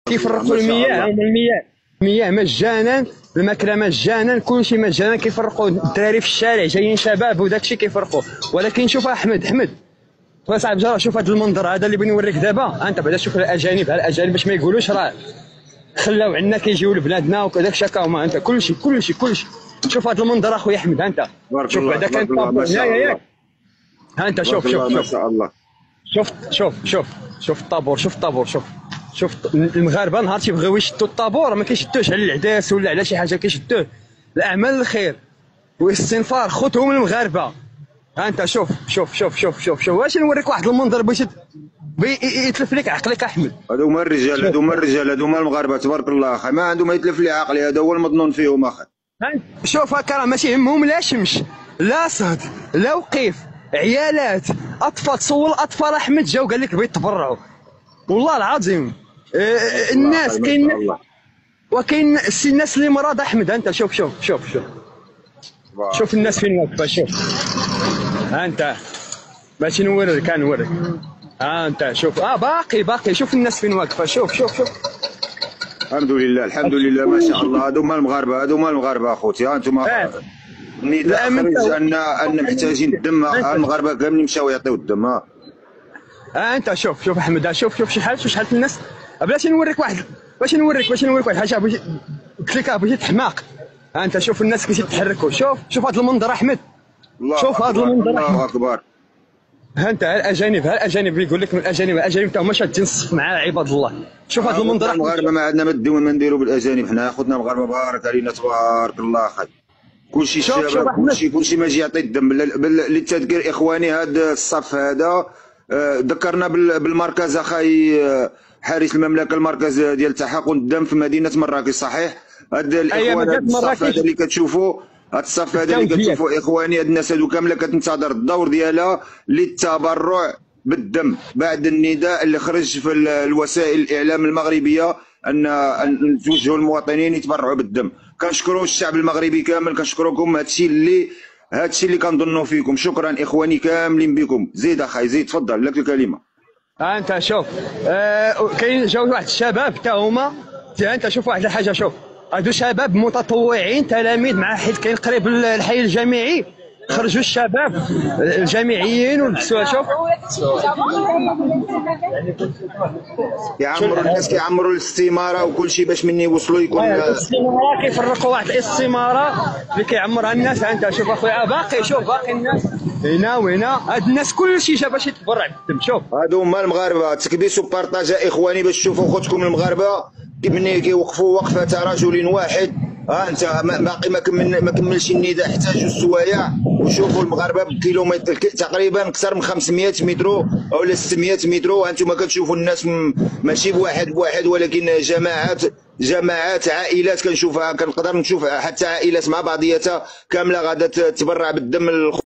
كيفرقوا المياه مجانا، الماكله مجانا، كلشي مجانا. كيفرقوا الدراري في الشارع جايين شباب وداكشي كيفرقوا. ولكن شوف احمد صاحب جرا، شوف هذا المنظر هذا اللي بغيت نوريك دابا. انت بعدا شوف الاجانب باش ما يقولوش راه خلاو عندنا كيجيو لبلادنا وكذاك شكا هما. انت كلشي شوف هذا المنظر اخويا احمد. انت شوف بعدا كان طابور ياك. ها انت شوف ما شاء الله. شوف الطابور، شوف المغاربه نهار تيبغيو يشدوا الطابور ما كيشدوش على العداس ولا على شي حاجه، كيشدوه الاعمال الخير والاستنفار خذهم المغاربه. ها انت شوف واش نوريك واحد المنظر باش يتلف لك عقلك احمد. هادو هما الرجال، هادو هما المغاربه تبارك الله اخي، ما عندهم ما يتلف لي عقلي، هذا هو المظنون فيهم اخي. شوف هكا راه ماشي يهمهم لا شمس لا صهد لا وقيف، عيالات اطفال. تصور الاطفال احمد جاو قال لك بغيت تبرعوا والله العظيم. الناس كاين وكاين الناس اللي مرضى احمد. انت شوف الناس فين واقفه. شوف ها انت ماشي نوريك، ها انت شوف باقي شوف الناس فين واقفه. شوف الحمد لله ما شاء الله. هادو هما المغاربه اخوتي. ها انتم النداء خرج ان محتاجين الدم. المغاربه كاملين مشاو يعطيو الدم. ها انت شوف احمد. شوف شحال الناس. بلاش نوريك واحد حاجه قلت لك باش تحماق. ها انت شوف الناس كيفاش يتحركوا. شوف هذا المنظر احمد. شوف هذا المنظر. الله اكبر. ها انت الاجانب يقول لك من الاجانب تا هما شادين الصف مع عباد الله. شوف هذا المنظر. المغاربه ما عندنا ما نديروا بالاجانب. حنا خوتنا المغاربه بارك علينا تبارك الله اخي. كلشي الشباب كلشي ما يجي يعطي الدم. للتذكير اخواني هذا الصف هذا ذكرنا بالمركز اخي حارس المملكه، المركز ديال تحقن الدم في مدينه مراكش صحيح. هاد الاخوان هاد الصف هذا اللي كتشوفوا، اخواني هاد الناس هادو كامله كتنتظر الدور ديالها للتبرع بالدم بعد النداء اللي خرج في الوسائل الاعلام المغربيه ان توجهوا المواطنين يتبرعوا بالدم. كنشكروا الشعب المغربي كامل، كنشكركم. هادشي اللي كنظنوا فيكم. شكرا اخواني كاملين بكم. زيد اخاي زيد، تفضل لك الكلمه. ها انت شوف كاين جاو واحد الشباب حتى هما. انت شوف واحد الحاجه، شوف هادو شباب متطوعين تلاميذ مع حيت كاين قريب الحي الجامعي. خرجوا الشباب الجامعيين ولبسوها. شوف يعمروا الناس، كيعمروا الاستماره وكل شيء باش من يوصلوا يكون الاستماره. كيفرقوا واحد الاستماره اللي كيعمرها الناس. انت شوف اخويا باقي الناس هنا هاد الناس كلشي جا باش يتبرع بالدم. شوف هادو هما المغاربه. تكبيس وبارطاجا اخواني باش تشوفوا خوتكم المغاربه ملي كيوقفوا وقفه رجل واحد. ها انت باقي ما كملش النداء حتى جوج سوايع. وشوفوا المغاربه بكيلومتر تقريبا اكثر من 500 متر او 600 متر. وانتم كتشوفوا الناس ماشي بواحد ولكن جماعات عائلات. كنشوفها كنقدر نشوف حتى عائلات مع بعضياتها كامله غادا تتبرع بالدم.